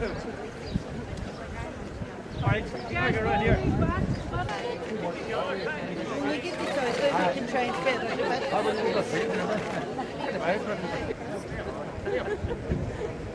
Right, Tiger right here. We get this guy so we can train together.